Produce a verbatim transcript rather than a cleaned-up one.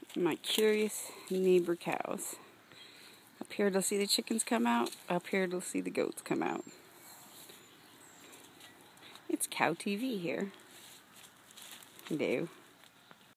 My curious neighbor cows. Up here they'll see the chickens come out. Up here they'll see the goats come out. It's Cow T V here. Hello.